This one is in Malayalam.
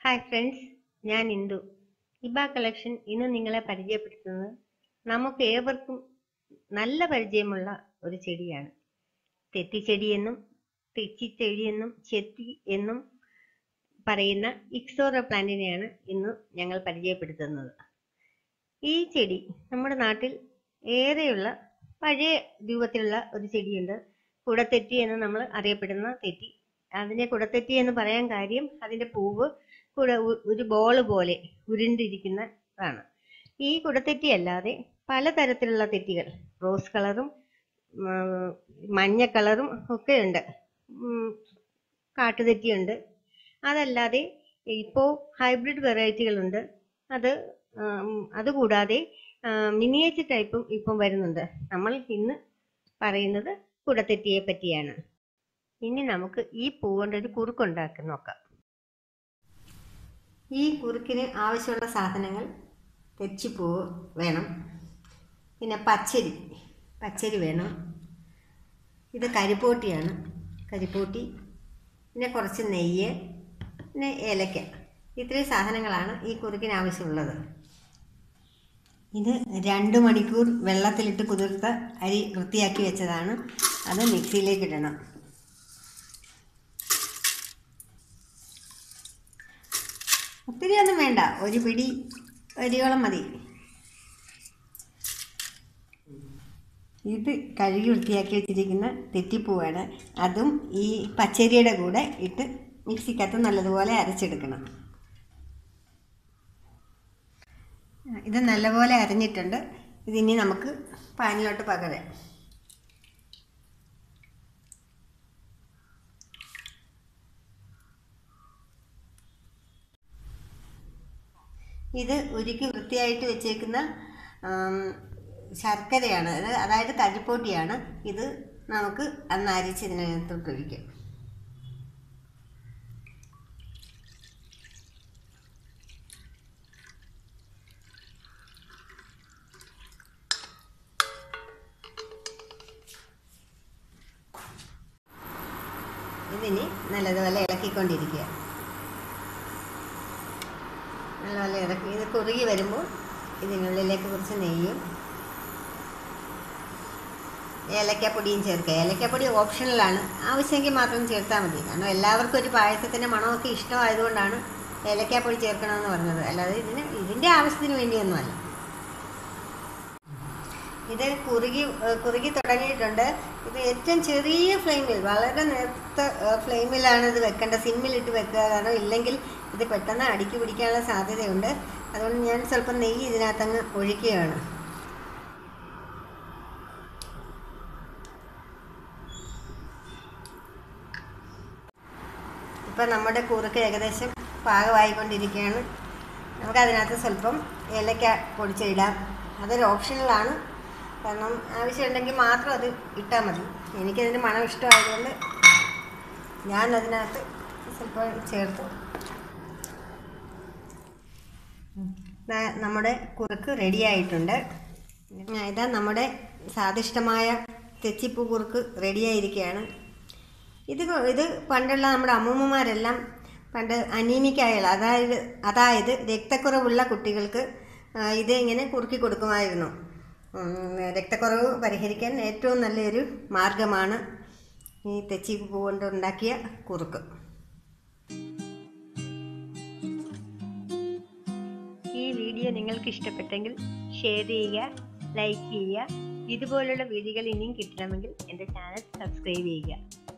ഹായ് ഫ്രണ്ട്സ്, ഞാൻ ഇന്ദു. ഇബ കളക്ഷൻ ഇന്ന് നിങ്ങളെ പരിചയപ്പെടുത്തുന്നത് നമുക്ക് ഏവർക്കും നല്ല പരിചയമുള്ള ഒരു ചെടിയാണ്. തെറ്റിച്ചെടിയെന്നും തെച്ചിച്ചെടിയെന്നും ചെത്തി എന്നും പറയുന്ന ഇക്സോറ പ്ലാന്റിനെയാണ് ഇന്ന് ഞങ്ങൾ പരിചയപ്പെടുത്തുന്നത്. ഈ ചെടി നമ്മുടെ നാട്ടിൽ ഏറെയുള്ള പഴയ രൂപത്തിലുള്ള ഒരു ചെടിയുണ്ട്. കുടത്തെറ്റി എന്ന് നമ്മൾ അറിയപ്പെടുന്ന തെറ്റി. അതിനെ കുടത്തെറ്റി എന്ന് പറയാൻ കാര്യം അതിന്റെ പൂവ് ഒരു ബോൾ പോലെ ഉരുണ്ടിരിക്കുന്നതാണ്. ഈ കുടത്തെറ്റി അല്ലാതെ പലതരത്തിലുള്ള തെറ്റികൾ, റോസ് കളറും മഞ്ഞ കളറും ഒക്കെ ഉണ്ട്. കാട്ടുതെറ്റിയുണ്ട്. അതല്ലാതെ ഇപ്പോ ഹൈബ്രിഡ് വെറൈറ്റികളുണ്ട്. അതുകൂടാതെ മിനിയേച്ചർ ടൈപ്പും ഇപ്പം വരുന്നുണ്ട്. നമ്മൾ ഇന്ന് പറയുന്നത് കുടത്തെറ്റിയെ പറ്റിയാണ്. ഇനി നമുക്ക് ഈ പൂ കൊണ്ടൊരു കുറുക്കുണ്ടാക്കി നോക്കാം. ഈ കുറുക്കിന് ആവശ്യമുള്ള സാധനങ്ങൾ: തെച്ചിപ്പൂവ് വേണം, പിന്നെ പച്ചരി വേണം, ഇത് കരിപ്പോട്ടിയാണ്, കരിപ്പോട്ടി, പിന്നെ കുറച്ച് നെയ്യ്, പിന്നെ ഏലക്ക. ഇത്രയും സാധനങ്ങളാണ് ഈ കുറുക്കിന് ആവശ്യമുള്ളത്. ഇത് 2 മണിക്കൂർ വെള്ളത്തിലിട്ട് കുതിർത്ത അരി വൃത്തിയാക്കി വെച്ചതാണ്. അത് മിക്സിയിലേക്ക് ഇടണം. ഒത്തിരി ഒന്നും വേണ്ട, ഒരു പിടി അരിയോളം മതി. ഇത് കഴുകി വൃത്തിയാക്കി വെച്ചിരിക്കുന്ന തെറ്റിപ്പൂവാണ്. അതും ഈ പച്ചരിയുടെ കൂടെ ഇട്ട് മിക്സിക്കകത്ത് നല്ലതുപോലെ അരച്ചെടുക്കണം. ഇത് നല്ലപോലെ അരഞ്ഞിട്ടുണ്ട്. ഇതിനി നമുക്ക് പാനിലോട്ട് പകരാം. ഇത് ഉരുക്കി വൃത്തിയായിട്ട് വെച്ചേക്കുന്ന ശർക്കരയാണ്, അതായത് കരിപ്പോട്ടിയാണ്. ഇത് നമുക്ക് അന്ന് അരിച്ച് ഇതിനകത്തോട്ട് ഒഴിക്കാം. ഇതിനി നല്ലതുപോലെ ഇളക്കിക്കൊണ്ടിരിക്കുക. നല്ലപോലെ ഇറക്കി ഇത് കുറുകി വരുമ്പോൾ ഇതിനുള്ളിലേക്ക് കുറച്ച് നെയ്യും ഏലക്കപ്പൊടിയും ചേർക്കുക. ഏലക്കപ്പൊടി ഓപ്ഷണലാണ്, ആവശ്യമെങ്കിൽ മാത്രം ചേർത്താൽ മതി. കാരണം എല്ലാവർക്കും ഒരു പായസത്തിൻ്റെ മണമൊക്കെ ഇഷ്ടമായതുകൊണ്ടാണ് ഏലക്കപ്പൊടി ചേർക്കണമെന്ന് പറഞ്ഞത്, അല്ലാതെ ഇതിൻ്റെ ആവശ്യത്തിന് വേണ്ടിയൊന്നുമല്ല. ഇത് കുറുകി തുടങ്ങിയിട്ടുണ്ട്. ഇത് ഏറ്റവും ചെറിയ ഫ്ലെയിമിൽ, വളരെ നേർത്ത ഫ്ലെയിമിലാണ് ഇത് വെക്കേണ്ടത്. സിമ്മിലിട്ട് വെക്കുക, കാരണം ഇല്ലെങ്കിൽ ഇത് പെട്ടെന്ന് അടുക്കി പിടിക്കാനുള്ള സാധ്യതയുണ്ട്. അതുകൊണ്ട് ഞാൻ സ്വല്പം നെയ്യ് ഇതിനകത്തങ്ങ് ഒഴിക്കുകയാണ്. ഇപ്പം നമ്മുടെ കുറുക്ക് ഏകദേശം പാകമായിക്കൊണ്ടിരിക്കുകയാണ്. നമുക്കതിനകത്ത് സ്വല്പം ഏലക്ക പൊടിച്ചിടാം. അതൊരു ഓപ്ഷണലാണ്, കാരണം ആവശ്യമുണ്ടെങ്കിൽ മാത്രം അത് ഇട്ടാൽ മതി. എനിക്കതിൻ്റെ മണം ഇഷ്ടമായതുകൊണ്ട് ഞാൻ അതിനകത്ത് സ്വല്പം ചേർത്തു. നമ്മുടെ കുറുക്ക് റെഡിയായിട്ടുണ്ട്. ഇതാ നമ്മുടെ സ്വാദിഷ്ടമായ തെച്ചിപ്പൂ കുറുക്ക് റെഡിയായിരിക്കുകയാണ്. ഇത് പണ്ടുള്ള നമ്മുടെ അമ്മൂമ്മമാരെല്ലാം പണ്ട് അനീമിക്കായുള്ള അതായത് രക്തക്കുറവുള്ള കുട്ടികൾക്ക് ഇത് ഇങ്ങനെ കുറുക്കി കൊടുക്കുമായിരുന്നു. രക്തക്കുറവ് പരിഹരിക്കാൻ ഏറ്റവും നല്ലൊരു മാർഗമാണ് ഈ തെച്ചിപ്പൂ കൊണ്ടുണ്ടാക്കിയ കുറുക്ക്. ഈ വീഡിയോ നിങ്ങൾക്ക് ഇഷ്ടപ്പെട്ടെങ്കിൽ ഷെയർ ചെയ്യുക, ലൈക്ക് ചെയ്യുക. ഇതുപോലുള്ള വീഡിയോകൾ ഇനിയും കിട്ടണമെങ്കിൽ എൻ്റെ ചാനൽ സബ്സ്ക്രൈബ് ചെയ്യുക.